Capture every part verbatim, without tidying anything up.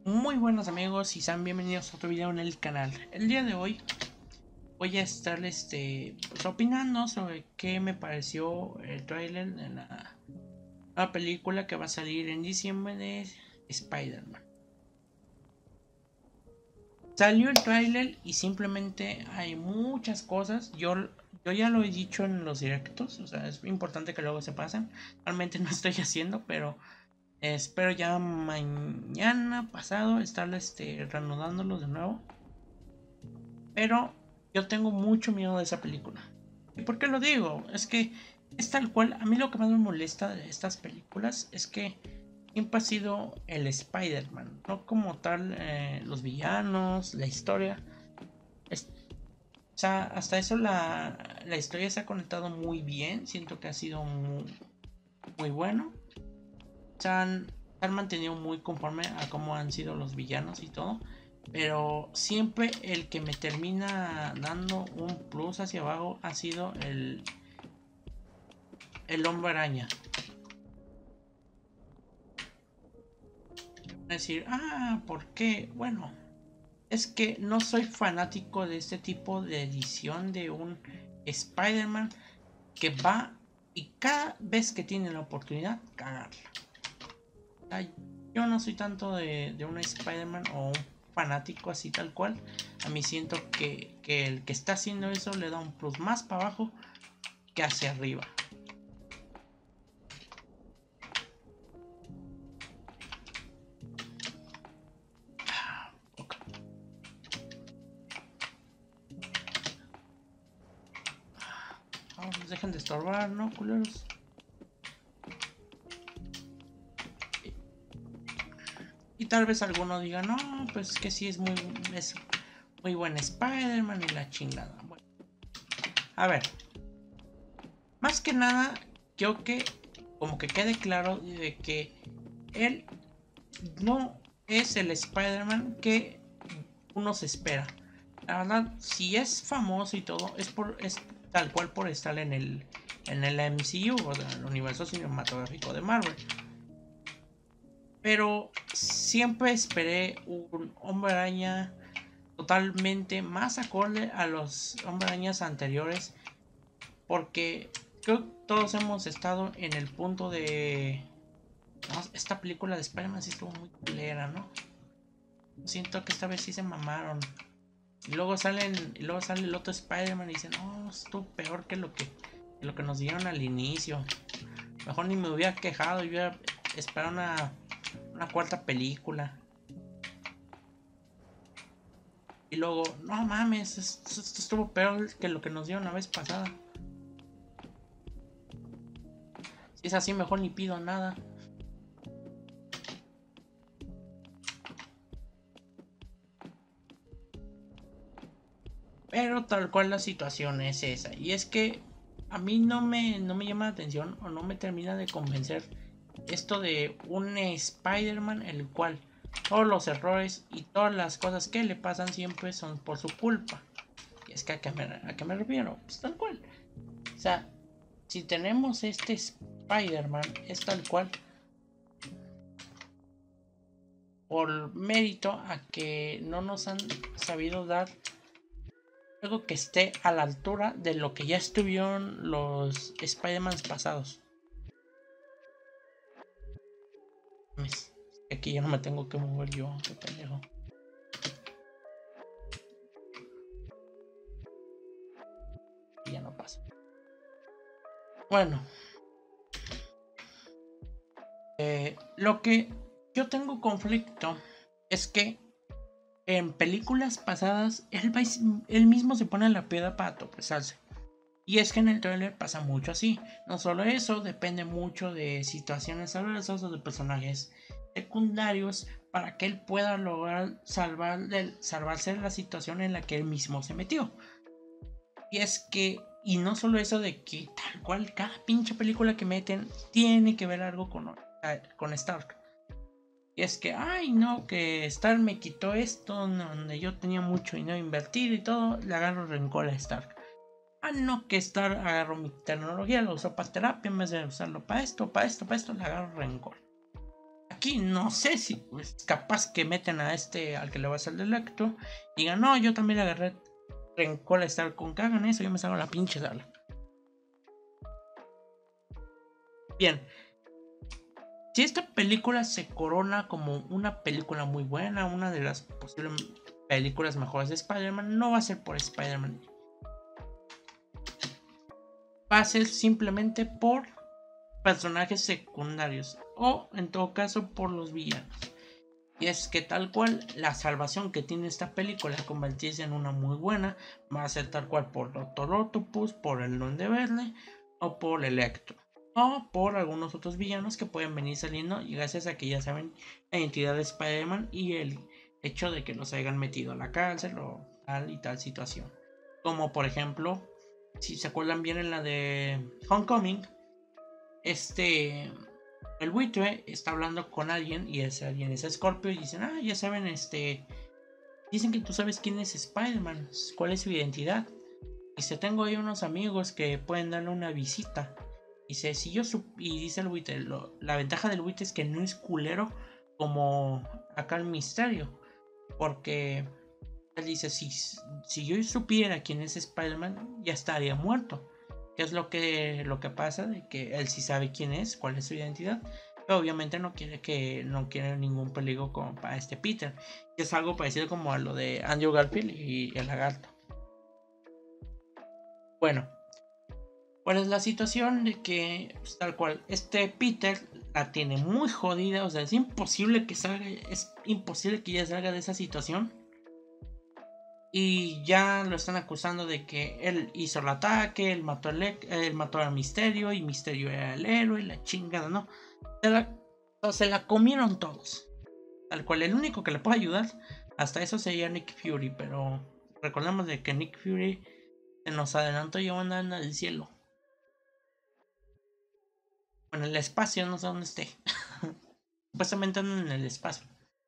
Muy buenos amigos y sean bienvenidos a otro video en el canal. El día de hoy voy a estar este, pues, opinando sobre qué me pareció el tráiler de la, la película que va a salir en diciembre de Spider-Man. Salió el tráiler y simplemente hay muchas cosas. Yo, yo ya lo he dicho en los directos, o sea, es importante que luego se pasen. Realmente no estoy haciendo, pero espero ya mañana pasado estar este, reanudándolo de nuevo. Pero yo tengo mucho miedo de esa película. ¿Y por qué lo digo? Es que es tal cual. A mí lo que más me molesta de estas películas es que siempre ha sido el Spider-Man. No como tal eh, los villanos, la historia. Es, o sea, hasta eso la, la historia se ha conectado muy bien. Siento que ha sido muy, muy bueno. Se han, se han mantenido muy conforme a cómo han sido los villanos y todo. Pero siempre el que me termina dando un plus hacia abajo ha sido el, el hombre araña. Decir, ah, ¿por qué? Bueno, es que no soy fanático de este tipo de edición de un Spider-Man que va y cada vez que tiene la oportunidad, cagarla. Ay, yo no soy tanto de, de un Spider-Man o un fanático así tal cual. A mí siento que, que el que está haciendo eso le da un plus más para abajo que hacia arriba. Vamos, dejen de estorbar, ¿no, culeros? Y tal vez alguno diga, no, pues que sí es muy, es muy buen Spider-Man y la chingada. Bueno, a ver, más que nada, quiero que como que quede claro de que él no es el Spider-Man que uno se espera. La verdad, si es famoso y todo, es por es tal cual por estar en el en el M C U, o sea, el universo cinematográfico de Marvel. Pero siempre esperé un Hombre Araña totalmente más acorde a los Hombre Arañas anteriores, porque creo que todos hemos estado en el punto de no, esta película de Spider-Man sí estuvo muy culera, ¿no? Siento que esta vez sí se mamaron. Y luego salen, y luego sale el otro Spider-Man y dicen, no, estuvo peor que lo que, que lo que nos dieron al inicio. Mejor ni me hubiera quejado y hubiera esperado una, una cuarta película. Y luego, no mames, esto, esto estuvo peor que lo que nos dieron la vez pasada. Si es así, mejor ni pido nada. Pero tal cual la situación es esa. Y es que a mí no me, no me llama la atención o no me termina de convencer esto de un Spider-Man el cual todos los errores y todas las cosas que le pasan siempre son por su culpa. Y es que a qué me, a qué me refiero, pues tal cual. O sea, si tenemos este Spider-Man es tal cual por mérito a que no nos han sabido dar algo que esté a la altura de lo que ya estuvieron los Spider-Man pasados. Aquí ya no me tengo que mover yo, qué pendejo. Y ya no pasa. Bueno. Eh, lo que yo tengo conflicto es que en películas pasadas él, él mismo se pone la piedra para tropezarse. Y es que en el trailer pasa mucho así. No solo eso, depende mucho de situaciones adversas o de personajes secundarios para que él pueda lograr salvar del, salvarse de la situación en la que él mismo se metió. Y es que, y no solo eso de que tal cual cada pinche película que meten tiene que ver algo con, con Stark. Y es que, ay no, que Stark me quitó esto donde yo tenía mucho dinero invertido y todo, le agarro rencor a Stark. Ah, no, que Stark agarró mi tecnología, lo usó para terapia en vez de usarlo para esto, para esto, para esto, le agarro rencor. Aquí no sé si pues, capaz que meten a este al que le va a hacer el Electro y digan, no, yo también le agarré rencor a estar con que hagan eso, yo me salgo a la pinche sala. Bien, si esta película se corona como una película muy buena, una de las posibles películas mejores de Spider-Man, no va a ser por Spider-Man. Va a ser simplemente por personajes secundarios o en todo caso por los villanos. Y es que tal cual la salvación que tiene esta película al convertirse en una muy buena va a ser tal cual por Doctor Octopus, por el Duende Verde o por Electro o por algunos otros villanos que pueden venir saliendo y gracias a que ya saben la identidad de Spider-Man y el hecho de que los hayan metido a la cárcel o tal y tal situación. Como por ejemplo, si se acuerdan bien en la de Homecoming, este el buitre está hablando con alguien y ese alguien es Scorpio y dicen, ah, ya saben, este dicen que tú sabes quién es Spider-Man, cuál es su identidad. Dice, tengo ahí unos amigos que pueden darle una visita. Dice, si yo sup y dice el buitre, lo, la ventaja del buitre es que no es culero como acá el Misterio, porque él dice, si, si yo supiera quién es Spider-Man, ya estaría muerto. Que es lo que, lo que pasa, de que él sí sabe quién es, cuál es su identidad, pero obviamente no quiere que no quiere ningún peligro como para este Peter. Que es algo parecido como a lo de Andrew Garfield y el lagarto. Bueno, ¿cuál es la situación? De que pues, tal cual, este Peter la tiene muy jodida, o sea, es imposible que salga, es imposible que ya salga de esa situación. Y ya lo están acusando de que él hizo el ataque, él mató, el, él mató al Misterio y Misterio era el héroe y la chingada, ¿no? Se la, se la comieron todos. Tal cual, el único que le puede ayudar hasta eso sería Nick Fury, pero recordemos de que Nick Fury se nos adelantó y anda en el cielo. En el espacio, no sé dónde esté. Supuestamente anda en el espacio.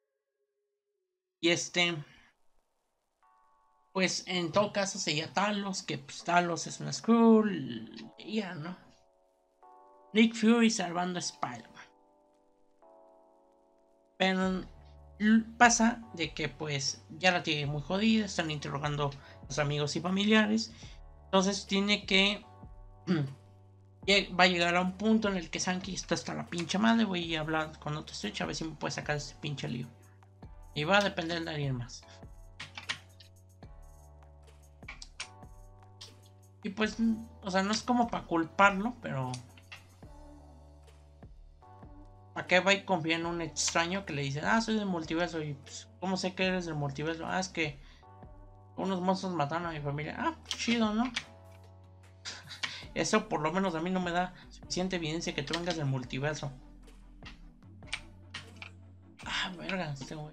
Y este... Pues en todo caso sería Talos, que pues, Talos es una Skrull. Y ya, ¿no? Nick Fury salvando a Spider-Man. Pero pasa de que pues ya la tiene muy jodida, están interrogando a los amigos y familiares. Entonces tiene que... va a llegar a un punto en el que Sankey está hasta la pinche madre. Voy a hablar con otro Stretch a ver si me puede sacar este pinche lío. Y va a depender de alguien más. Y pues, o sea, no es como para culparlo, pero... ¿Para qué va y confía en un extraño que le dice, ah, soy del multiverso? Y pues, ¿cómo sé que eres del multiverso? Ah, es que unos monstruos mataron a mi familia. Ah, chido, ¿no? Eso por lo menos a mí no me da suficiente evidencia que tú vengas del multiverso. Ah, verga, este güey.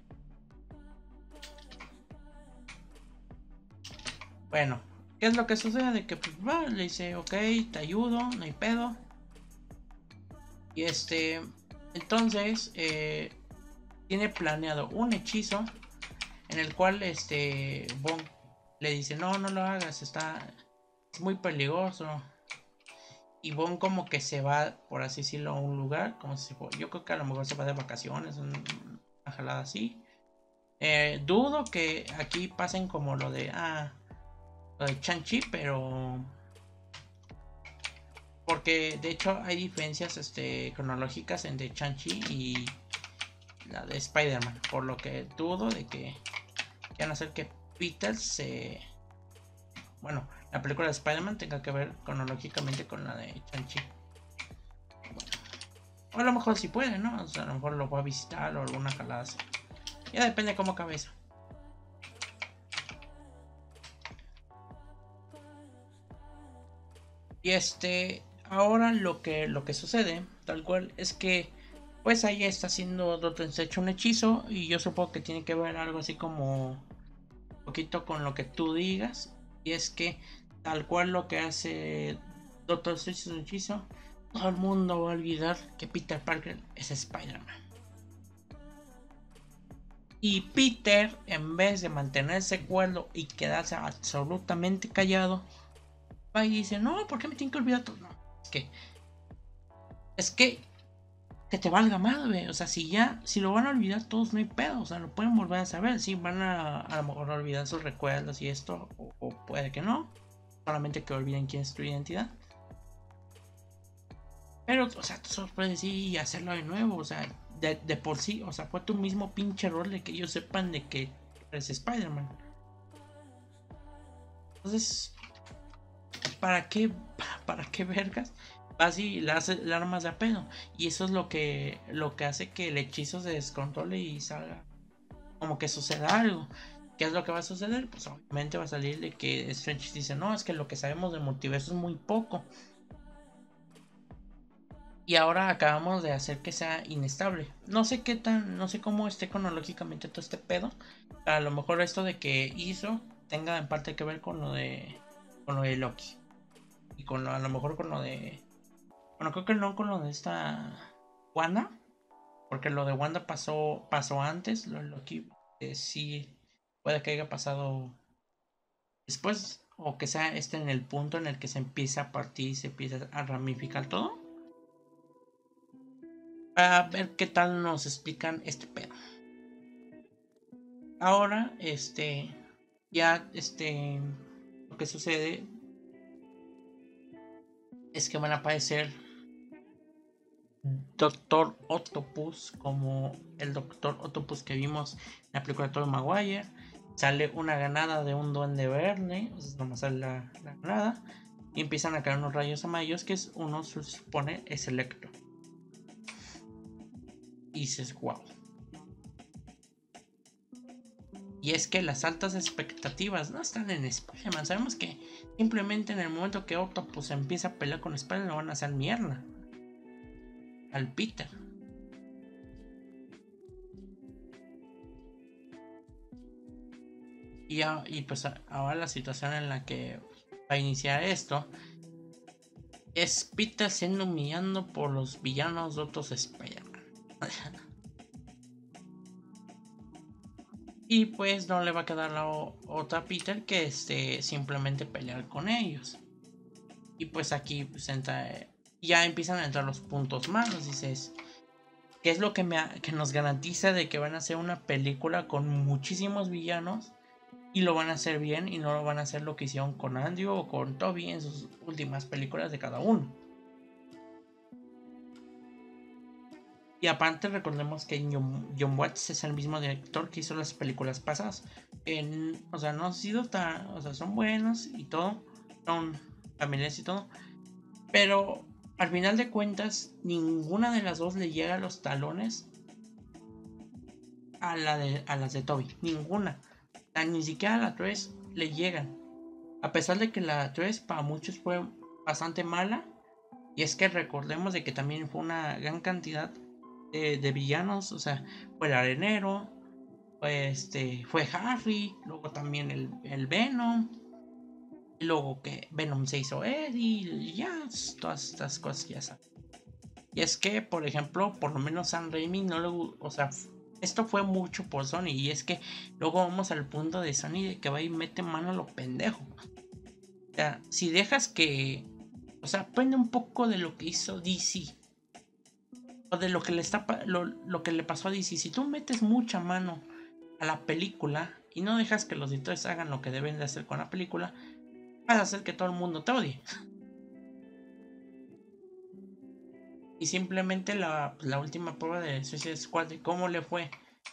Bueno, ¿qué es lo que sucede? De que pues va, le dice, ok, te ayudo, no hay pedo. Y este, entonces, eh, tiene planeado un hechizo en el cual este Bond le dice, no, no lo hagas, está, es muy peligroso. Y Bond como que se va, por así decirlo, a un lugar, como si fue, yo creo que a lo mejor se va de vacaciones, una jalada así. Eh, dudo que aquí pasen como lo de, ah, lo de Shang-Chi, pero... Porque de hecho hay diferencias este, cronológicas entre Shang-Chi y la de Spider-Man. Por lo que dudo de que quieran hacer que Peter se... Bueno, la película de Spider-Man tenga que ver cronológicamente con la de Shang-Chi. Bueno, o a lo mejor sí puede, ¿no? O sea, a lo mejor lo va a visitar o alguna jalada así. Ya depende de cómo acabe eso. Y este... Ahora lo que, lo que sucede, tal cual, es que pues ahí está haciendo Doctor Strange un hechizo. Y yo supongo que tiene que ver algo así como un poquito con lo que tú digas. Y es que tal cual lo que hace Doctor Strange es un hechizo, todo el mundo va a olvidar que Peter Parker es Spider-Man. Y Peter, en vez de mantenerse cuerdo y quedarse absolutamente callado, va y dice, no, ¿por qué me tienen que olvidar todo? No, es que... Es que que te valga madre. O sea, si ya, si lo van a olvidar todos, no hay pedo. O sea, lo pueden volver a saber. Sí, van a a lo mejor olvidar sus recuerdos y esto, o, o puede que no. Solamente que olviden quién es tu identidad. Pero, o sea, tú solo puedes ir y hacerlo de nuevo. O sea, de, de por sí. O sea, fue tu mismo pinche rol de que ellos sepan de que eres Spider-Man. Entonces, ¿para qué? ¿Para qué vergas? Vas y le haces la armas de a pedo. Y eso es lo que, lo que hace que el hechizo se descontrole y salga. Como que suceda algo. ¿Qué es lo que va a suceder? Pues obviamente va a salir de que Strange dice, no, es que lo que sabemos del multiverso es muy poco. Y ahora acabamos de hacer que sea inestable. No sé qué tan, no sé cómo esté cronológicamente todo este pedo. A lo mejor esto de que hizo tenga en parte que ver con lo de, con lo de Loki. Y con lo, a lo mejor con lo de, bueno, creo que no con lo de esta Wanda. Porque lo de Wanda pasó, pasó antes. Lo de Loki eh, sí puede que haya pasado después. O que sea este en el punto en el que se empieza a partir y se empieza a ramificar todo. A ver qué tal nos explican este pedo. Ahora, este, ya, este, lo que sucede es que van a aparecer Doctor Octopus, como el Doctor Octopus que vimos en la película de Tobey Maguire. Sale una granada de un duende verde, o sea, nomás sale la, la granada, y empiezan a caer unos rayos amarillos, que es uno se supone es Electro. Y dices, wow. Y es que las altas expectativas no están en Spider-Man. Sabemos que simplemente en el momento que Octopus empieza a pelear con Spider-Man, lo van a hacer mierda al Peter. Y, a, y pues a, ahora la situación en la que va a iniciar esto es Peter siendo humillado por los villanos de otros Spider-Man. Y pues no le va a quedar la otra a Peter que este, simplemente pelear con ellos. Y pues aquí pues entra, ya empiezan a entrar los puntos malos. Dices, ¿qué es lo que, me, que nos garantiza de que van a hacer una película con muchísimos villanos? Y lo van a hacer bien y no lo van a hacer lo que hicieron con Andrew o con Toby en sus últimas películas de cada uno. Y aparte recordemos que John, John Watts es el mismo director que hizo las películas pasadas. En, o sea, no han sido tan... O sea, son buenos y todo. Son familiares y todo. Pero al final de cuentas, ninguna de las dos le llega a los talones a, la de, a las de Toby. Ninguna. O sea, ni siquiera a la tres le llegan. A pesar de que la tres para muchos fue bastante mala. Y es que recordemos de que también fue una gran cantidad de, de villanos. O sea, fue el arenero, fue, este, fue Harry, luego también el, el Venom. Y luego que Venom se hizo Eddie y ya, todas estas cosas ya saben. Y es que, por ejemplo, por lo menos Sam Raimi no le... O sea, esto fue mucho por Sony. Y es que luego vamos al punto de Sony de que va y mete mano a lo pendejo. O sea, si dejas que... O sea, aprende un poco de lo que hizo D C. O de lo que le está lo, lo que le pasó a D C. Si tú metes mucha mano a la película y no dejas que los editores hagan lo que deben de hacer con la película, vas a hacer que todo el mundo te odie. Y simplemente la, la última prueba de Suicide Squad, de cómo le fue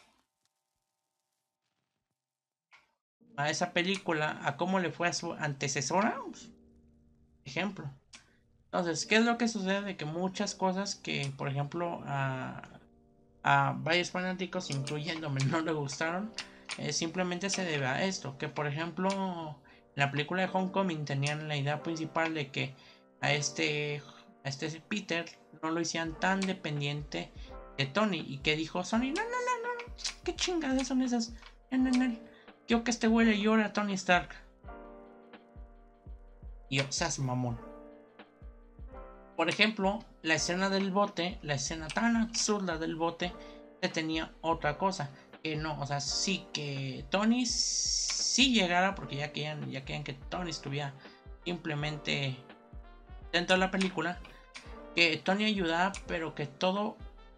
a esa película, a cómo le fue a su antecesora, pues, ejemplo. Entonces, ¿qué es lo que sucede? De que muchas cosas que, por ejemplo, a, a varios fanáticos, incluyéndome, no le gustaron, eh, simplemente se debe a esto. Que, por ejemplo, en la película de Homecoming tenían la idea principal de que a este, a este Peter no lo hicieran tan dependiente de Tony. Y que dijo Sony, no, no, no, no, ¿qué chingadas son esas? No, no, no. Yo que este güey le llora a Tony Stark. Y o seas mamón. Por ejemplo, la escena del bote, la escena tan absurda del bote, que tenía otra cosa. Que no, o sea, sí que Tony sí llegara, porque ya querían, ya querían que Tony estuviera simplemente dentro de la película. Que Tony ayudara, pero que todo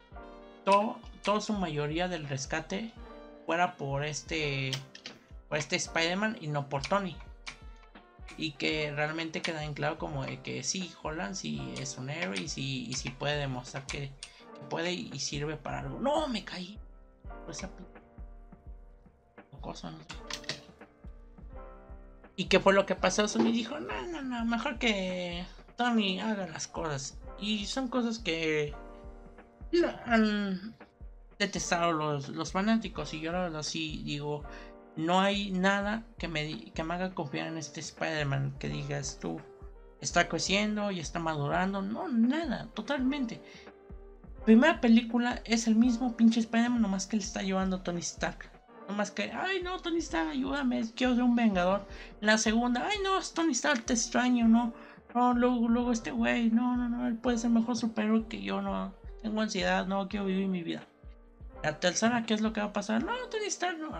todo, toda su mayoría del rescate fuera por este, por este Spider-Man y no por Tony. Y que realmente queda en claro como de que sí, Holland sí es un héroe y sí, y sí puede demostrar que, que puede y sirve para algo. No, me caí. Esa cosa, no sé. ¿Y qué fue lo que pasó? Sony dijo, no, no, no, mejor que Tony haga las cosas. Y son cosas que han detestado los, los fanáticos. Y yo la verdad sí digo, no hay nada que me, que me haga confiar en este Spider-Man. Que digas tú, está creciendo y está madurando. No, nada, totalmente. Primera película es el mismo pinche Spider-Man, nomás que le está llevando a Tony Stark. No más que, ay no, Tony Stark, ayúdame, quiero ser un vengador. En la segunda, ay no, es Tony Stark, te extraño, no. No, luego, luego este güey, no, no, no, él puede ser mejor superhéroe que yo, no. Tengo ansiedad, no, quiero vivir mi vida. La tercera, ¿qué es lo que va a pasar? No, Tony Stark, no.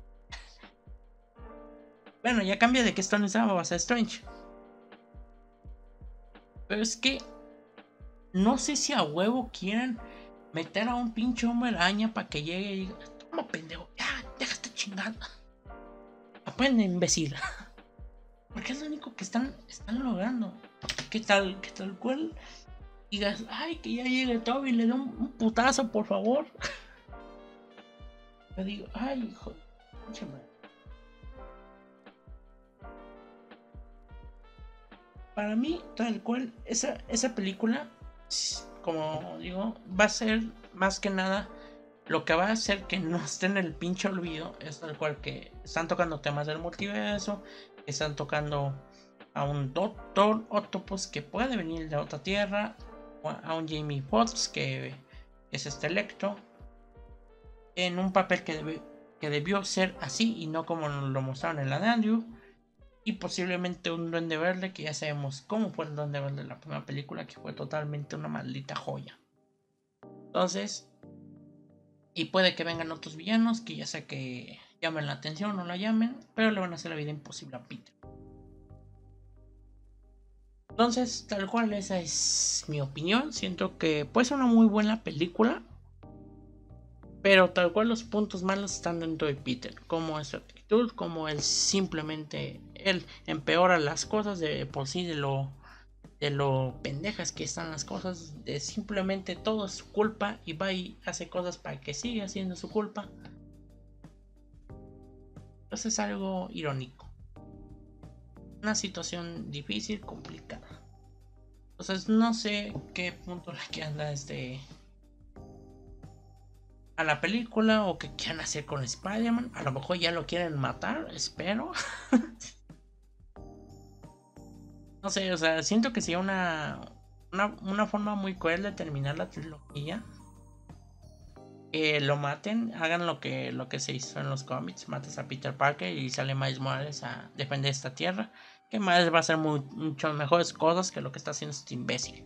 Bueno, ya cambia de que es Tony Stark, va a ser Strange. Pero es que, no sé si a huevo quieren meter a un pinche hombre araña para que llegue y diga, toma pendejo, ya, deja esta chingada. Aprende, imbécil. Porque es lo único que están, están logrando. Que tal, que tal cual digas, ay, que ya llegue Toby y le dé un, un putazo, por favor. Yo digo, ay, hijo de pinche madre. Para mí, tal cual, esa, esa película, como digo, va a ser más que nada. Lo que va a hacer que no esté en el pinche olvido es tal cual que están tocando temas del multiverso, están tocando a un Doctor Octopus que puede venir de otra tierra, a un Jamie Foxx que es este Electro, en un papel que, debe, que debió ser así y no como nos lo mostraron en la de Andrew, y posiblemente un Duende Verde que ya sabemos cómo fue el Duende Verde en la primera película, que fue totalmente una maldita joya. Entonces, y puede que vengan otros villanos que ya sea que llamen la atención o no la llamen, pero le van a hacer la vida imposible a Peter. Entonces, tal cual, esa es mi opinión. Siento que puede ser una muy buena película, pero tal cual los puntos malos están dentro de Peter, como es su actitud, como él simplemente él empeora las cosas de por sí, de lo de lo pendejas que están las cosas, de simplemente todo es su culpa y va y hace cosas para que siga siendo su culpa. Entonces es algo irónico, una situación difícil, complicada. Entonces no sé qué punto le quieran dar este a la película o qué quieran hacer con Spider-Man. A lo mejor ya lo quieren matar, espero. No sé, o sea, siento que sería una, una, una forma muy cruel de terminar la trilogía. Que lo maten, hagan lo que, lo que se hizo en los cómics, mates a Peter Parker y sale Miles Morales a defender esta tierra. Que Miles va a hacer muy, muchas mejores cosas que lo que está haciendo este imbécil.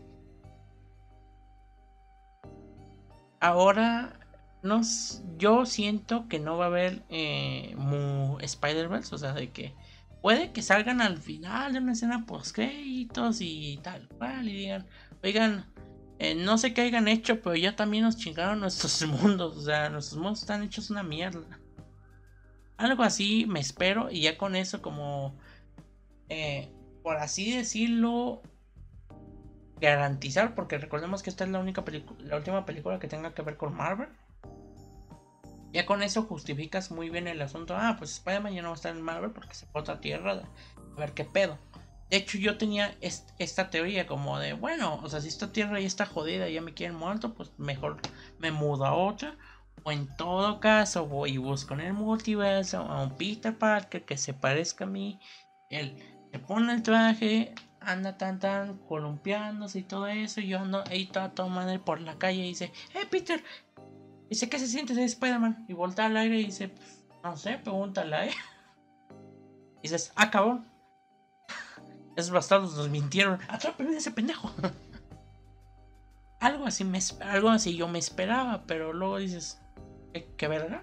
Ahora, no, yo siento que no va a haber eh, Spider-Verse, o sea, de que puede que salgan al final de una escena post créditos y tal cual y digan, oigan, eh, no sé qué hayan hecho, pero ya también nos chingaron nuestros mundos, o sea, nuestros mundos están hechos una mierda. Algo así me espero y ya con eso como, eh, por así decirlo, garantizar, porque recordemos que esta es la única película, la última película que tenga que ver con Marvel. Ya con eso justificas muy bien el asunto. Ah, pues Spider-Man ya no va a estar en Marvel porque se fue a otra tierra. A ver qué pedo. De hecho, yo tenía est esta teoría como de, bueno, o sea, si esta tierra ya está jodida y ya me quieren muerto, pues mejor me mudo a otra. O en todo caso, voy y busco en el multiverso a un Peter Parker que se parezca a mí. Él se pone el traje, anda tan tan columpiándose y todo eso. Y yo ando ahí toda, toda madre por la calle y dice, eh, Peter. Dice, ¿qué se siente de Spider-Man? Y voltea al aire y dice, no sé, pregúntale. ¿eh? Y dices, ah, cabrón. Esos bastardos nos mintieron. Atrápenme a ese pendejo. Algo así, me, algo así yo me esperaba, pero luego dices, ¿qué, qué verga?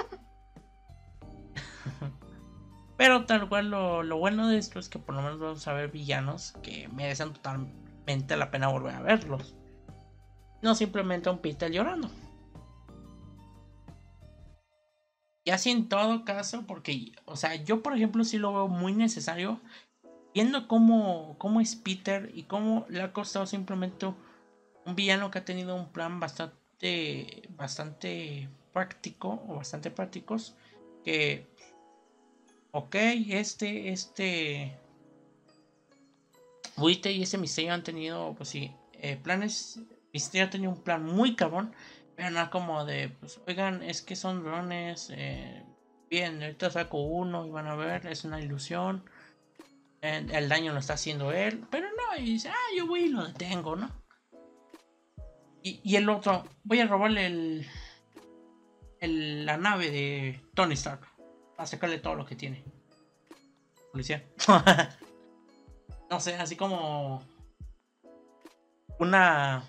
Pero tal cual lo, lo bueno de esto es que por lo menos vamos a ver villanos que merecen totalmente la pena volver a verlos. No simplemente a un Peter llorando. Y así en todo caso, porque, o sea, yo por ejemplo sí lo veo muy necesario, viendo cómo, cómo es Peter y cómo le ha costado simplemente un villano que ha tenido un plan bastante, bastante práctico o bastante prácticos, que, ok, este, este, Wite y ese Misterio han tenido, pues sí, eh, planes. Misterio ha tenido un plan muy cabrón, pero no como de, pues, oigan, es que son drones. Eh, bien, ahorita saco uno y van a ver, es una ilusión. El, el daño lo está haciendo él, pero no, y dice, ah, yo voy y lo detengo, ¿no? Y, y el otro, voy a robarle el, el, la nave de Tony Stark, a sacarle todo lo que tiene. Policía. No sé, así como una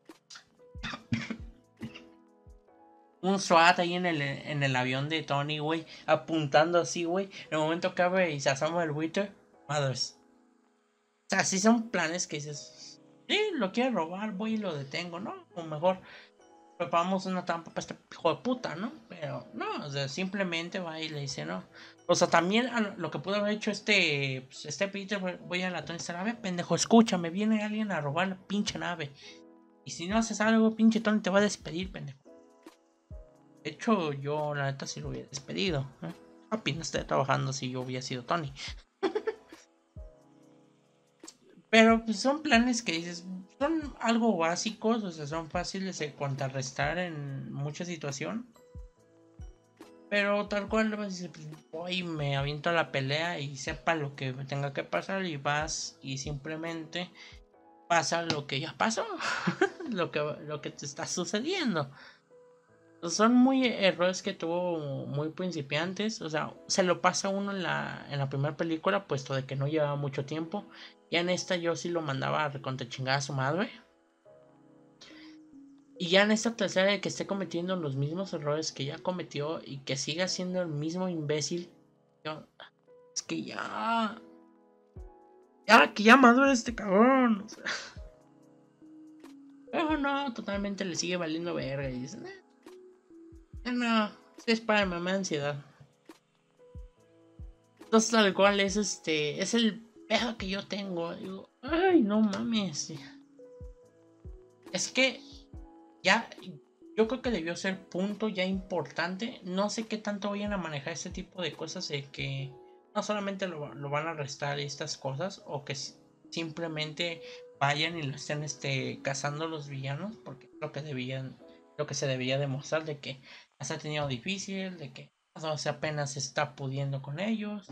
un SWAT ahí en el, en el avión de Tony, güey, apuntando así, güey. En el momento que abre y se asoma el Wither, madres. O sea, sí son planes que dices, sí, lo quiere robar, voy y lo detengo, ¿no? O mejor preparamos una trampa para este hijo de puta, ¿no? Pero no, o sea, simplemente va y le dice, no. O sea, también lo que pudo haber hecho este, pues, este Peter, voy a la Tony Stark, a ver, pendejo, escúchame, viene alguien a robar la pinche nave. Y si no haces algo, pinche Tony te va a despedir, pendejo. De hecho, yo la neta sí lo hubiera despedido. ¿eh? Papi, no estaría trabajando si yo hubiera sido Tony. Pero pues, son planes que dices, son algo básicos, o sea, son fáciles de contrarrestar en mucha situación. Pero tal cual vas a decir, voy, me aviento a la pelea y sepa lo que tenga que pasar y vas y simplemente pasa lo que ya pasó, lo que, lo que te está sucediendo. Son muy errores que tuvo muy principiantes. O sea, se lo pasa uno en la, en la primera película, puesto de que no llevaba mucho tiempo. Ya en esta yo sí lo mandaba a recontra chingada a su madre. Y ya en esta tercera de que esté cometiendo los mismos errores que ya cometió y que siga siendo el mismo imbécil. Yo, es que ya. Ya, que ya madure este cabrón. O sea, pero no, totalmente le sigue valiendo verga. Y dicen, eh, no, sí es para mamá ansiedad. Entonces tal cual es este, es el pedo que yo tengo. Digo, ay, no mames. Es que ya, yo creo que debió ser punto ya importante. No sé qué tanto vayan a manejar este tipo de cosas de que no solamente lo, lo van a arrestar estas cosas o que simplemente vayan y lo estén este, cazando los villanos, porque es lo que debían, lo que se debía demostrar de que se ha tenido difícil, de que o sea, apenas se está pudiendo con ellos.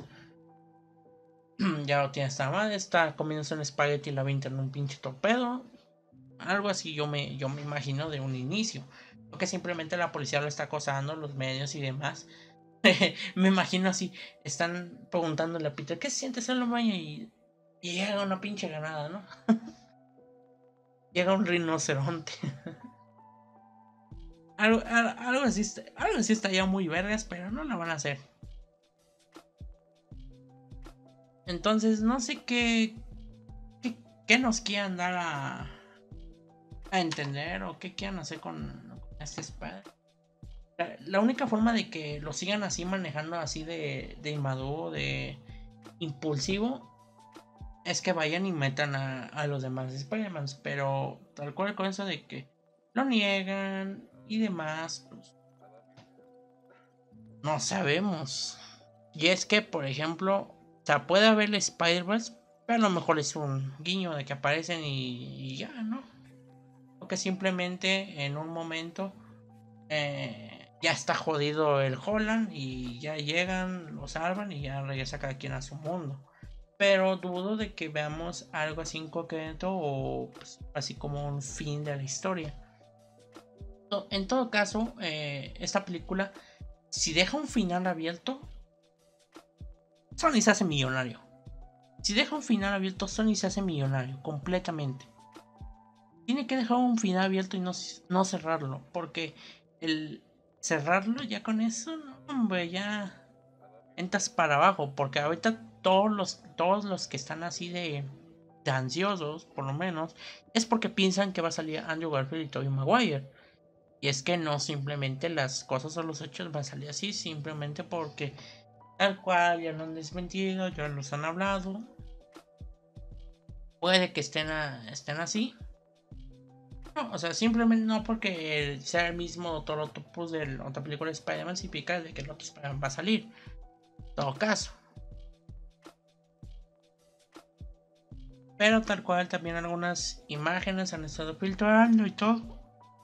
Ya lo tiene esta madre, está comiéndose un espagueti y la avienta en un pinche torpedo. Algo así yo me, yo me imagino de un inicio. Porque simplemente la policía lo está acosando, los medios y demás. Me imagino así, están preguntándole a Peter, ¿qué se siente hacerlo baño? Y, y llega una pinche granada, ¿no? Llega un rinoceronte. algo, algo, así, algo así está ya muy vergas, pero no la van a hacer. Entonces, no sé qué, qué, qué nos quieran dar a, a entender o qué quieran hacer con, con este espada. La, la única forma de que lo sigan así manejando así de, de inmaduro, de impulsivo, es que vayan y metan a, a los demás Spider-Man. Pero tal cual con eso de que lo niegan y demás, pues no sabemos. Y es que, por ejemplo, o sea, puede haber Spider-Verse, pero a lo mejor es un guiño de que aparecen y, y ya, ¿no? O que simplemente en un momento eh, ya está jodido el Holland y ya llegan, lo salvan y ya regresa cada quien a su mundo. Pero dudo de que veamos algo así en concreto o pues, así como un fin de la historia. En todo caso, eh, esta película, si deja un final abierto, Sony se hace millonario. Si deja un final abierto, Sony se hace millonario completamente. Tiene que dejar un final abierto y no, no cerrarlo, porque el cerrarlo ya con eso, no, hombre, ya entras para abajo, porque ahorita todos los, todos los que están así de, de ansiosos, por lo menos, es porque piensan que va a salir Andrew Garfield y Tobey Maguire. Y es que no simplemente las cosas o los hechos van a salir así, simplemente porque tal cual ya lo han desmentido, ya los han hablado. Puede que estén, a, estén así. No, o sea, simplemente no porque sea el mismo Doctor Octopus de la otra película de Spider-Man significa de que el otro Spider-Man va a salir. En todo caso. Pero tal cual también algunas imágenes han estado filtrando y todo.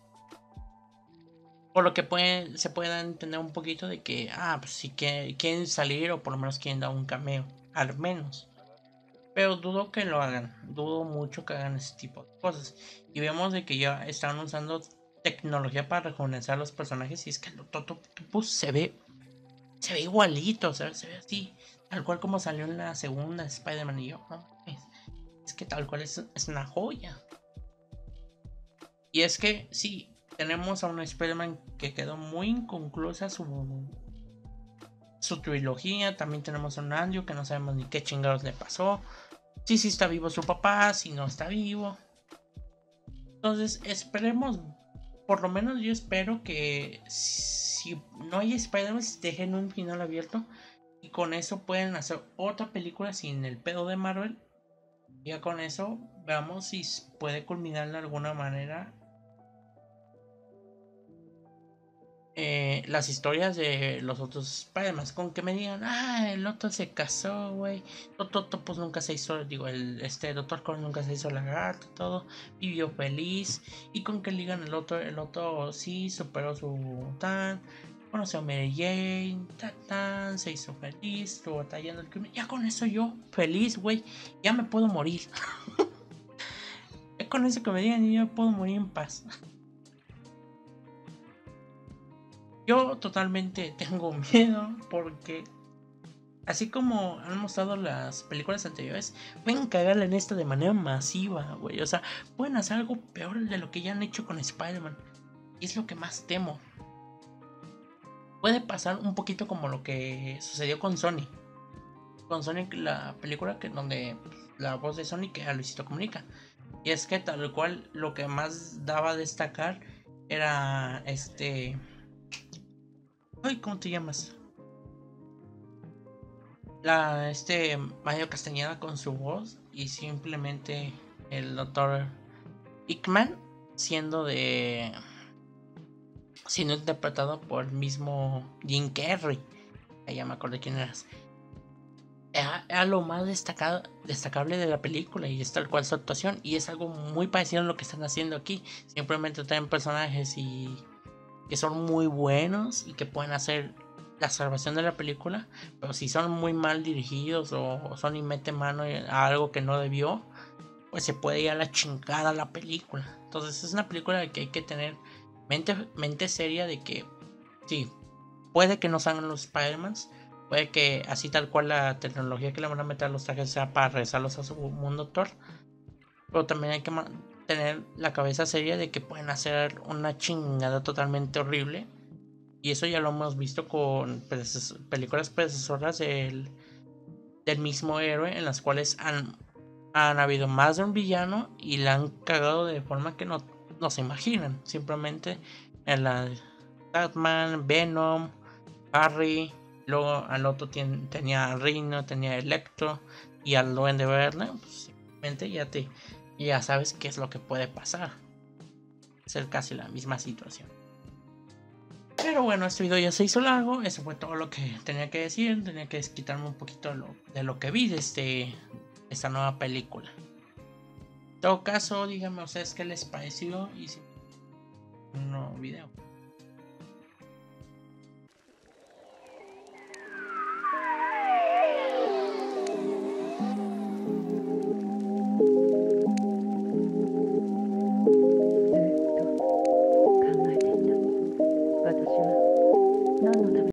Por lo que puede, se pueda entender un poquito de que, ah, pues sí que quieren salir o por lo menos quieren dar un cameo. Al menos. Pero dudo que lo hagan. Dudo mucho que hagan ese tipo de cosas. Y vemos de que ya están usando tecnología para rejuvenecer a los personajes. Y es que el Doctor Octopus se ve. Se ve igualito. O sea, se ve así. Tal cual como salió en la segunda Spider-Man. Y yo, no, es, es que tal cual es, es una joya. Y es que sí, tenemos a un Spider-Man que quedó muy inconclusa su, su trilogía. También tenemos a un Andrew que no sabemos ni qué chingados le pasó. Si sí está vivo su papá, si no está vivo. Entonces esperemos, por lo menos yo espero que si no hay Spider-Man dejen un final abierto. Y con eso pueden hacer otra película sin el pedo de Marvel. Ya con eso veamos si puede culminar de alguna manera Eh, las historias de los otros Spider-Man. Con que me digan, ah, el otro se casó, güey. Doctor pues nunca se hizo, digo, el este Doctor Cross nunca se hizo lagarto, todo. Vivió feliz. Y con que digan el otro, el otro sí superó su tan. Conoció a Mary Jane, tan, tan, se hizo feliz, estuvo batallando el crimen. Ya con eso yo, feliz, güey. Ya me puedo morir. Ya con eso que me digan, yo puedo morir en paz. Yo totalmente tengo miedo porque así como han mostrado las películas anteriores, pueden cagarla en esto de manera masiva, güey. O sea, pueden hacer algo peor de lo que ya han hecho con Spider-Man. Y es lo que más temo. Puede pasar un poquito como lo que sucedió con Sony. Con Sonic, la película que donde la voz de Sonic era Luisito Comunica. Y es que tal cual lo que más daba a destacar era este... Ay, ¿cómo te llamas? La, este Mario Castañeda con su voz y simplemente el doctor Hickman siendo de siendo interpretado por el mismo Jim Carrey. Ya me acuerdo quién eras. Era, era lo más destacado, destacable de la película y es tal cual su actuación y es algo muy parecido a lo que están haciendo aquí. Simplemente traen personajes y que son muy buenos y que pueden hacer la salvación de la película, pero si son muy mal dirigidos o son y mete mano a algo que no debió, pues se puede ir a la chingada la película. Entonces es una película que hay que tener mente, mente seria de que sí, puede que no salgan los Spider-Mans, puede que así tal cual la tecnología que le van a meter a los trajes sea para regresarlos a su mundo Thor, pero también hay que tener la cabeza seria de que pueden hacer una chingada totalmente horrible. Y eso ya lo hemos visto con películas predecesoras del, del mismo héroe, en las cuales han, han habido más de un villano y la han cagado de forma que no, no se imaginan. Simplemente en la Batman, Venom, Harry, luego al otro ten, tenía Rhino, tenía Electro y al Duende Verde, pues simplemente ya te ya sabes qué es lo que puede pasar. Ser casi la misma situación. Pero bueno, este video ya se hizo largo. Eso fue todo lo que tenía que decir. Tenía que quitarme un poquito de lo, de lo que vi de este, esta nueva película. En todo caso, díganme ustedes qué les pareció y si un nuevo video.